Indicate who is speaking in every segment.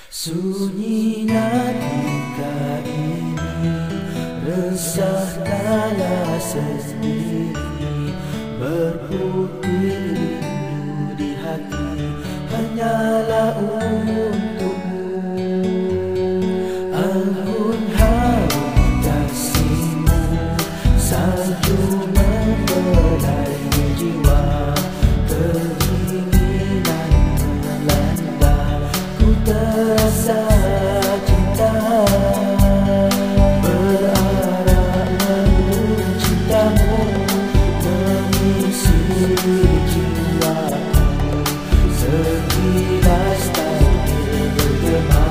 Speaker 1: Sunyinya duka ini, resah dala sendiri, berputih rindu di hati, hanyalah untukmu. Anggun harum kasihmu, salju membelai jiwa, keinginan melanda, ku terasa cinta, berharap menurut cintamu mengisi jiwaku, sekilas takdir bergema,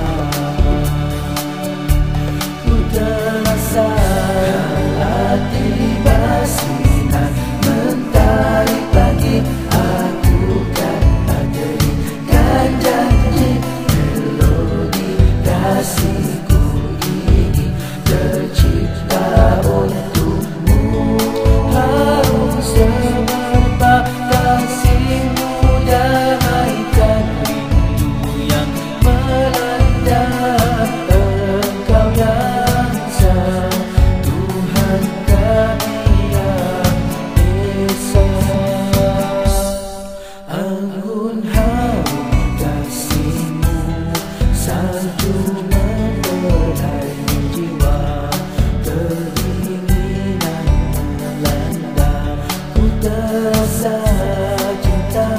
Speaker 1: ku terasa kala tiba sinar mentari pagi, aku kan berikan janji, melodi kasihku ini tercipta untukmu. Harum semerbak kasihmu, damaikan rindu yang melanda, Engkau yang Esa, Tuhan kami yang Esa. Anggun harum kasihmu, salju membelai jiwa, keinginan melanda, ku terasa cinta,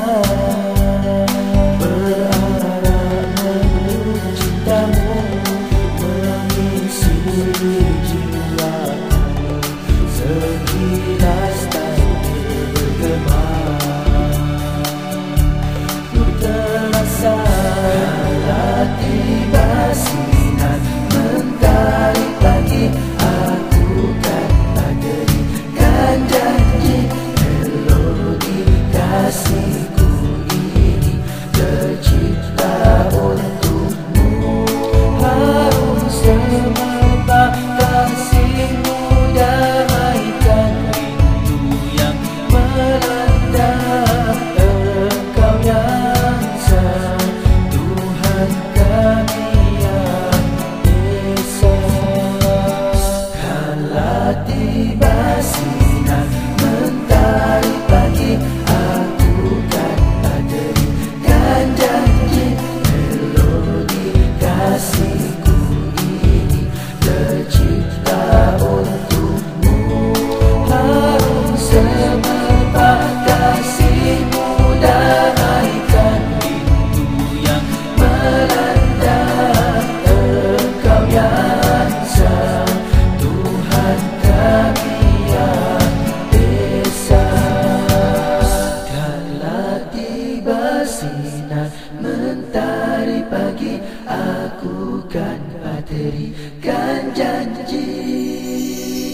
Speaker 1: berharap menurut cintamu mengisi jiwaku, sekilas takdir bergema, ku terasa kala tiba sinar mentari pagi, aku kan berikan janji, melodi kasihku ini tercipta untukmu. Harum semerbak kasihmu, damaikan rindu yang melanda, Engkau yang Esa, Tuhan kami yang Esa. Kala tiba sinar mentari pagi, aku kan berikan janji, melodi kasihku ini tercipta untukmu. Harum semerbak kasihmu, damaikan rindu yang melanda, Engkau yang Esa, Tuhan kami yang Esa. Kala tiba sinar mentari pagi, aku kan berikan janji.